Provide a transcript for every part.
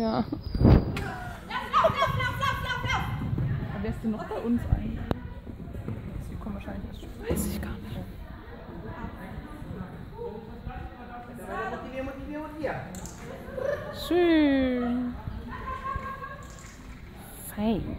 Ja. Aber wer ist denn noch bei uns eigentlich? Sie kommen wahrscheinlich erst schon. Weiß ich gar nicht. Schön. Fein.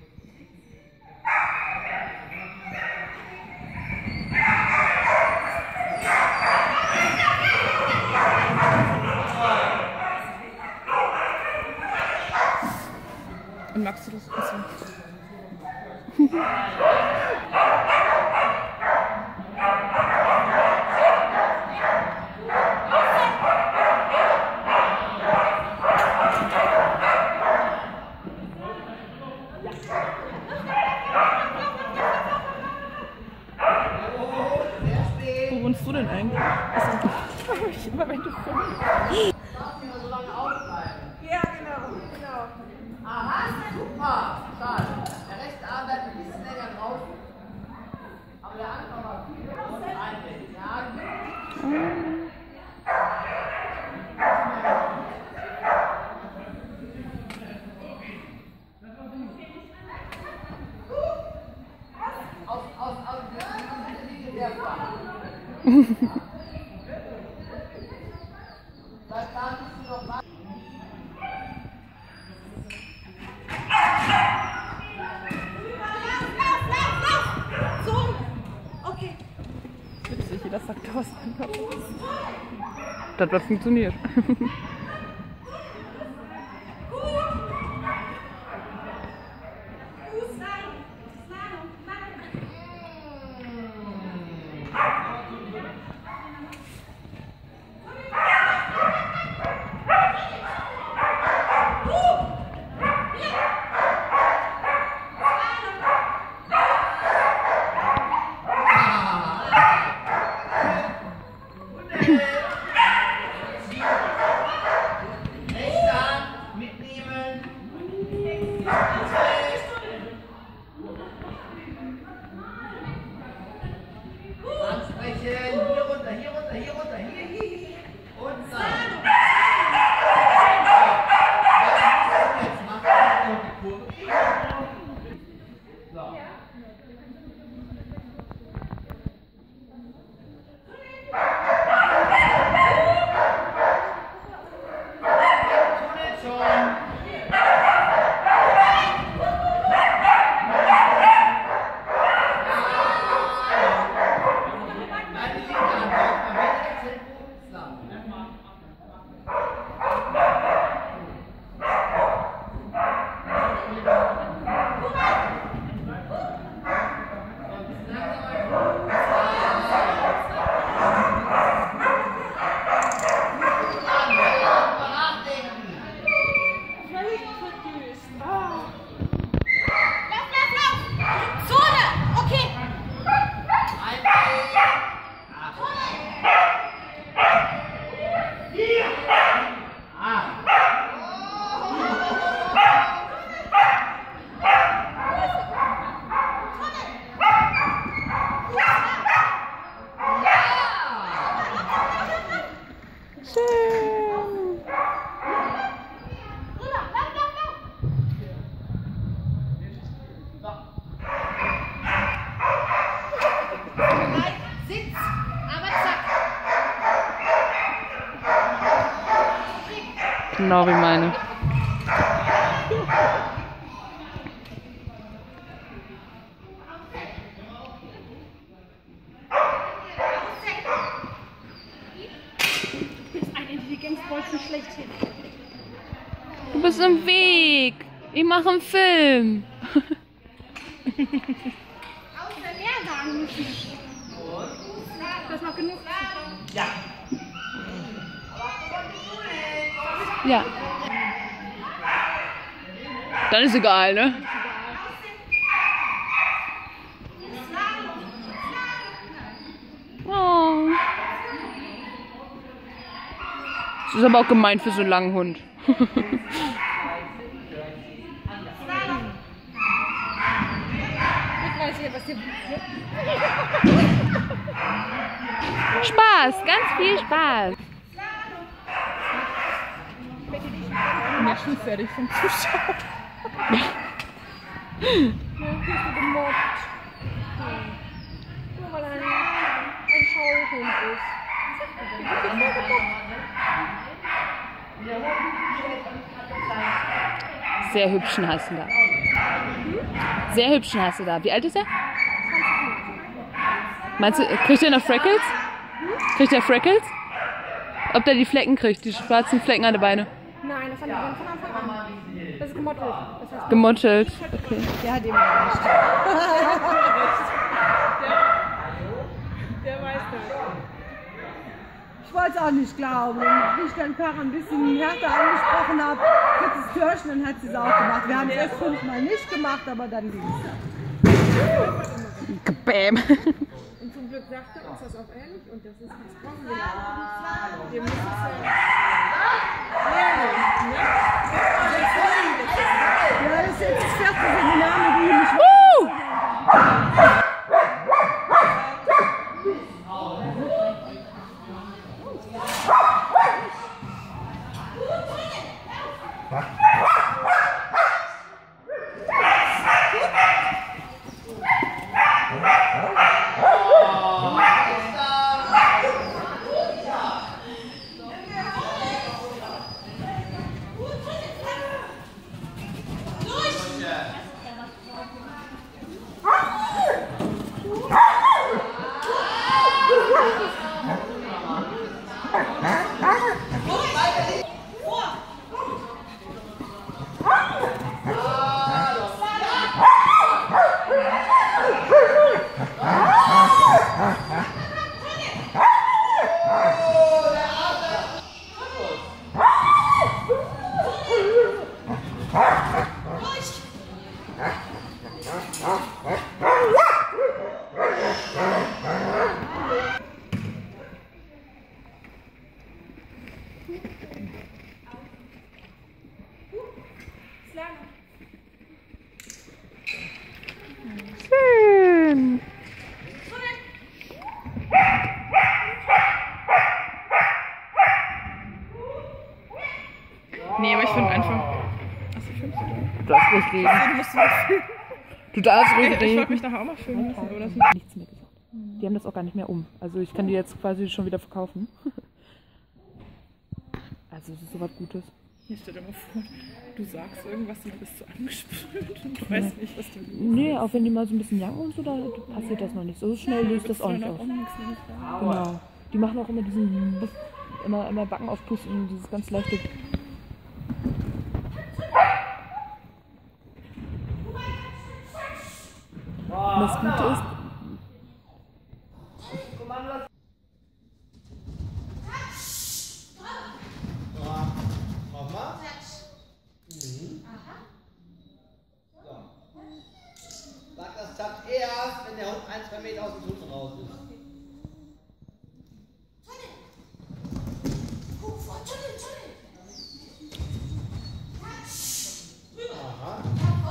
Und magst du das essen? Wo wohnst du denn eigentlich? Also, immer wenn du filmst. Ja, genau. Aha, super. Schade. Der rechte Arm bleibt ein bisschen länger draußen. Aber der andere war viel einwendig. Ja, Witzig, jeder sagt da was anderes. Das hat funktioniert. Genau wie meine. Du bist ein Intelligenzbolzen schlechthin. Du bist im Weg. Ich mache einen Film. Außer mehr sagen müssen. Du hast noch genug. Ja. Ja. Dann ist egal, ne? Oh. Das ist aber auch gemein für so einen langen Hund. Spaß, ganz viel Spaß. ja schon fertig vom Zuschauen. Ja, hier ist so gemobbt. Nur weil er ein Schauhund ist. Was sagt er denn? Sehr hübschen hast du da. Sehr hübschen hast du da. Wie alt ist er? Meinst du, kriegt er noch Freckles? Kriegt er Freckles? Ob der die Flecken kriegt, die schwarzen Flecken an den Beinen? Nein, das hat er von Anfang an. Das ist gemottelt. Das heißt, Gemottelt. Okay. der hat immer recht. Der weiß das. Ich wollte es auch nicht glauben. Wie ich dann Kara ein bisschen härter angesprochen habe, kurzes Türchen, dann hat sie es auch gemacht. Wir haben es erst 5-mal nicht gemacht, aber dann ging es. Bäm. Und zum Glück sagt er uns das auch ehrlich und das brauchen wir nicht. Wir müssen es lernen. Ja, das ist jetzt das 4. Seminar mit ihm. Ich Schön. Nee, aber ich finde einfach. Achso, filmst du da? Du darfst ruhig reden. Du musst mal filmen. Du darfst ruhig Ich wollte reden. mich nachher auch mal filmen lassen, aber das Nichts mehr gesagt. Die haben das auch gar nicht mehr um. Also ich kann die jetzt quasi schon wieder verkaufen. Also es ist sowas Gutes. Hier stell dir mal vor, du sagst irgendwas und du bist so angesprüht und du weißt nicht, was du liest. Nee, auch wenn die mal so ein bisschen jagen und so, da passiert das noch nicht. So schnell löst das auch nicht aus. Genau. Die machen auch immer diesen immer Backen aufpusten, dieses ganz leichte. Und das Gute ist, Sag das klappt erst, wenn der Hund 1-2 Meter aus dem Fuß raus ist. Aha.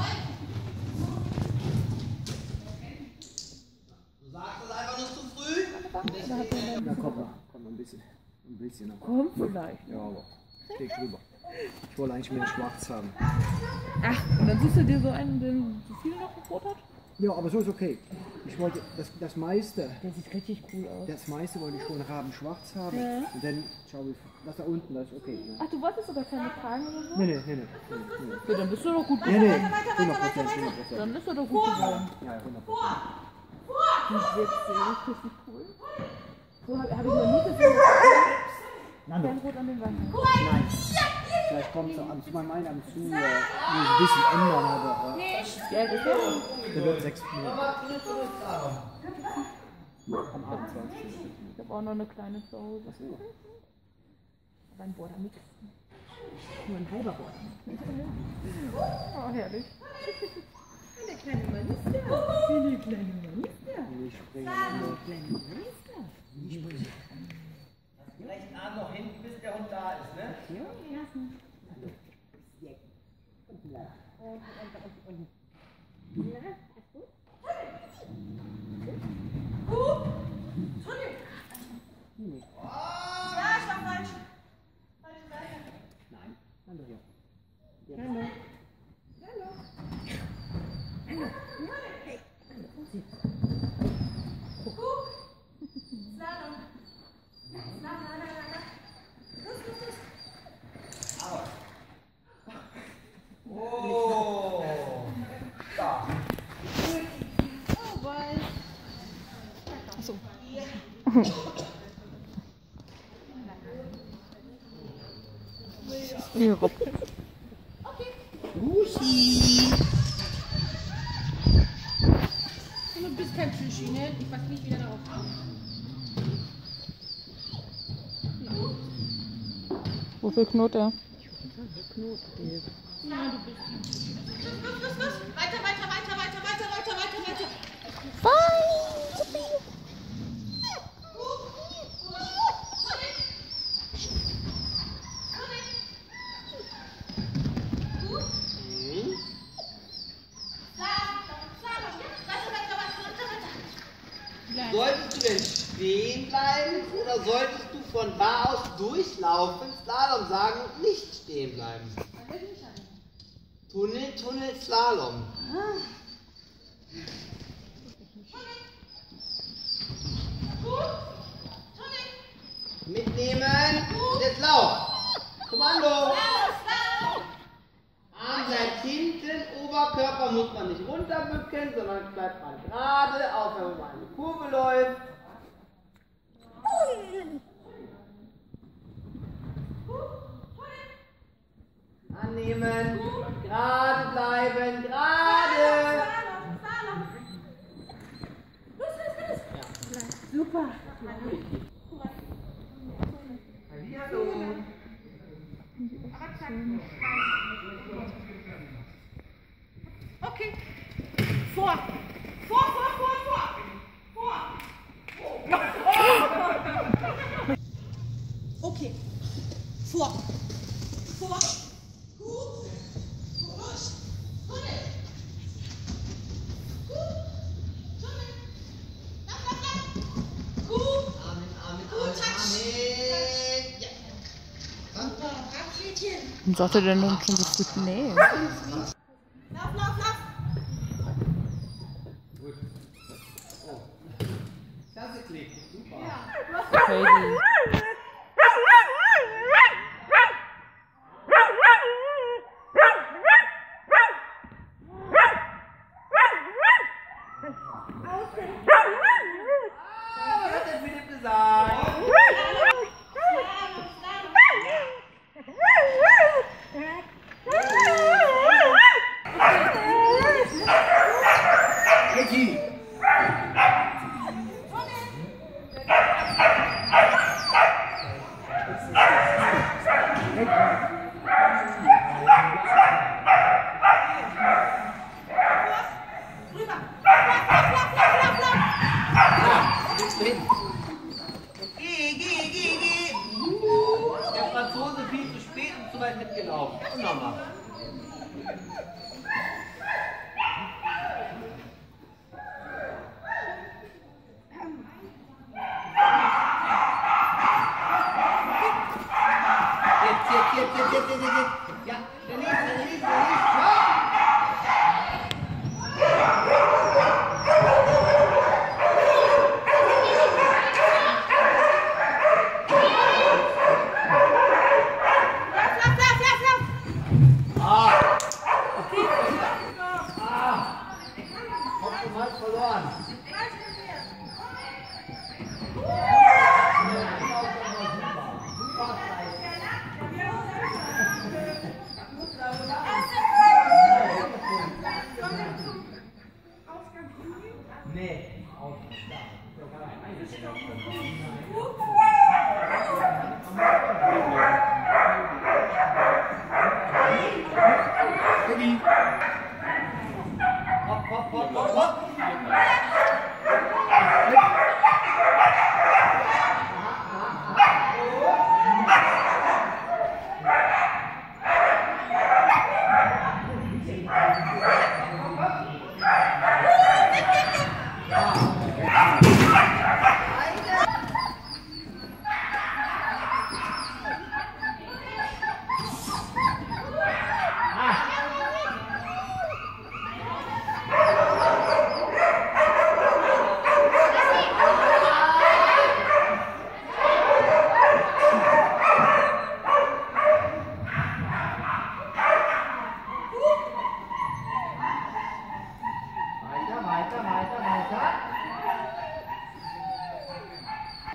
Du sagst das einfach nur zu früh? Ja, komm mal ein bisschen. Ein bisschen noch. komm vielleicht. Ja, aber steht drüber. Ich wollte eigentlich mehr schwarz haben. Ach, und dann suchst du dir so einen, der so viel noch gebrot hat? Ja, aber so ist okay. Ich wollte das meiste, Der sieht richtig cool aus. das meiste wollte ich schon rabenschwarz haben. Ja. Und dann schau ich, das da unten, das ist okay. Ne? Ach, du wolltest sogar keine Fragen oder so? Nee. Ja, dann bist du doch gut Nee, geworden. 100%. Dann bist du doch gut geworden. Ja, 100%. Wie witzig, richtig cool. So habe ich noch nie gesehen. Nando. Kein Rot an den Wangen. Nein. Vielleicht kommt es an zu meinem einen am zu, ein bisschen ändern, aber Wie alt ist der? der wird 6 Minuten. Am 28. Ich habe auch noch eine kleine zu Hause. Aber ein Border Mix. Nur ein halber Border. Oh, herrlich. Ich bringe Rechten Arm noch hinten, bis der Hund da ist, ne? Nein, andere hier. Ja, Rob. Lucy! Du bist kein Fischi, ne? Ich weiß nicht, wie der darauf kommt. Wofür knurrt er? Ja, du bist kein Fischi. Los. Weiter. Solltest du denn stehen bleiben oder solltest du von da aus durchlaufen, Slalom sagen und nicht stehen bleiben? Tunnel, Slalom. Mitnehmen und jetzt lauf. Kommando. Arm bleibt hinten, Oberkörper muss man nicht runterbücken, sondern bleibt man gerade, auch wenn man eine Kurve läuft. Annehmen, gerade bleiben, gerade. Super. Hallihallo. Okay. Vor. Okay. Vor. Warum sagt er denn dann schon so früh? Nee. Lauf. Gut. Oh. Klasse Klick. Super. Crazy. Was hat der Philipp gesagt? Vicky! Geh. Der Franzose viel zu spät und zu weit mitgelaufen. Und nochmal. Jetzt. Ja, der nächste. Ja. Verloren. Nee, Hopp. Weiter.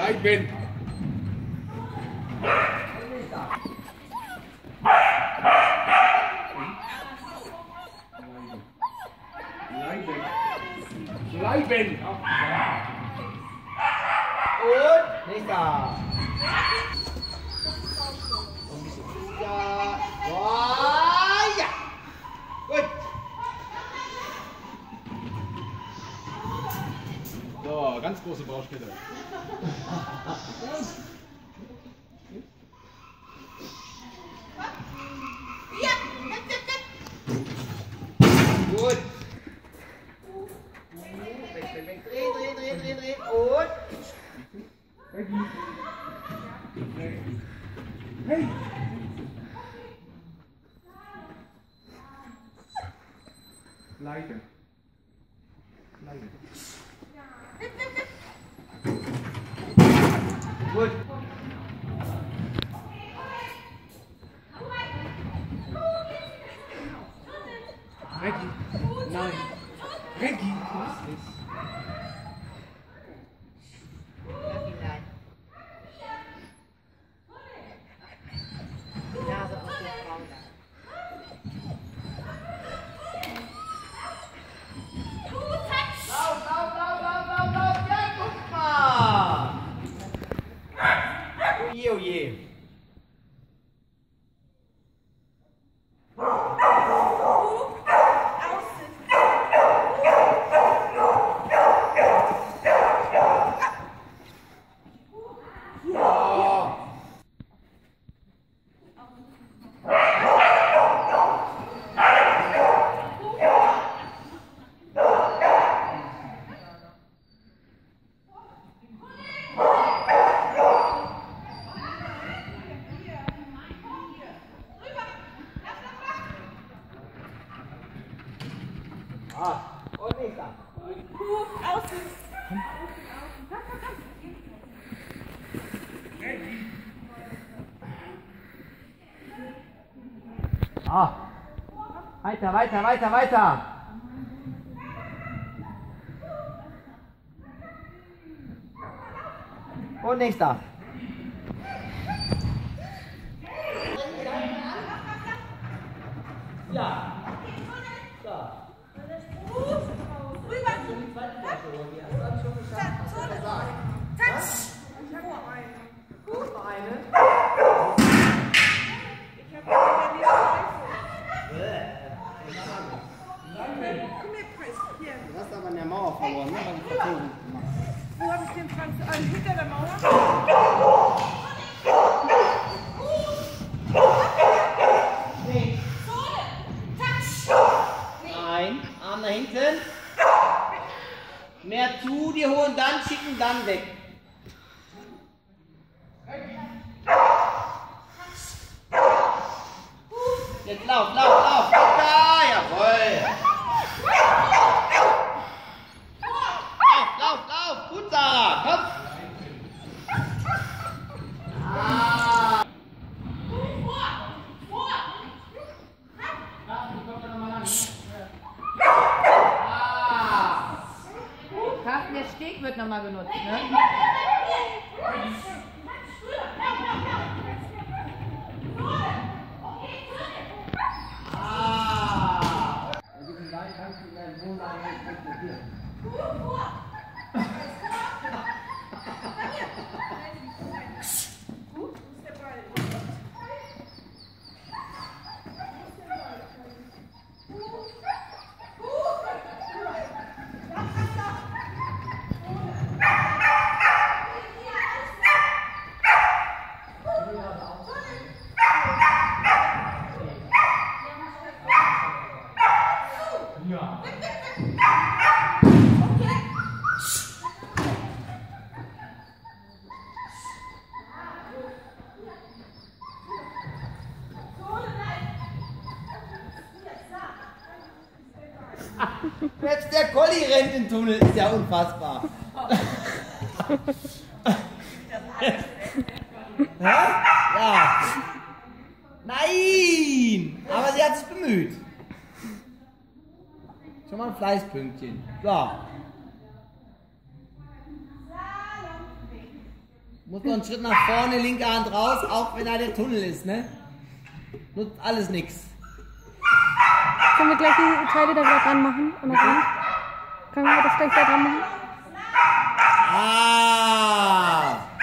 Bleiben! Bleiben! Und nächster. Ja. Oh, ja. Gut. So, ganz große Baustelle. Gut. Dreh. Und. Hey! Bleiben. Bleiben. Gut. Reggie. Nein. Reggie, was ist? Lauf. Ja, guck mal. Oje. Und nächster. Weiter. Und nächster. Ja. Du hast aber an der Mauer verloren, ne? Weil die Verzogen gemacht. Wo habe ich den Franz? Hinter der Mauer? Nein, Arm nach hinten. Mehr zu dir holen, dann schicken, dann weg. Jetzt lauf. Da, jawohl. Lauf. Gut, Sarah, komm. Carsten, der Steg wird nochmal genutzt, ne? Diesen Ball kannst du in deinem Wohnwagen nicht transportieren. Selbst der Colli rennt in den Tunnel, ist ja unfassbar. Ja. Nein! Aber sie hat sich bemüht. Schon mal ein Fleißpünktchen. So. Muss noch einen Schritt nach vorne, linke Hand raus, auch wenn da der Tunnel ist, ne? Nutzt alles nix. Können wir gleich die Teile da wieder dran machen? An der Wand? Können wir das gleich da dran machen? Ah!